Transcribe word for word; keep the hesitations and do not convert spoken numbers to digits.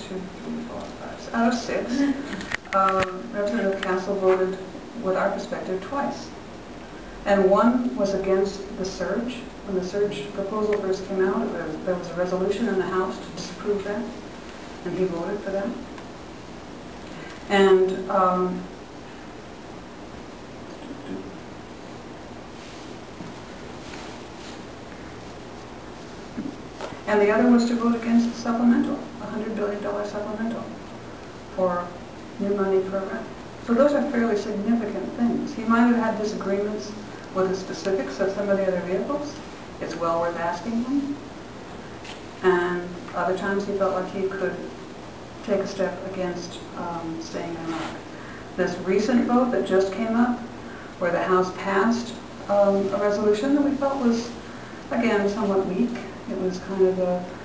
two, three, four, five, out of six, um, Representative Castle voted with our perspective twice. And one was against the surge. When the surge proposal first came out, there was, there was a resolution in the House to disapprove that, and he voted for that. And um, and the other was to vote against the supplemental, a one hundred billion dollar supplemental for new money program. So those are fairly significant things. He might have had disagreements with the specifics of some of the other vehicles. It's well worth asking him. And other times he felt like he could take a step against um, staying in Iraq. This recent vote that just came up, where the House passed um, a resolution that we felt was, again, somewhat weak. It was kind of a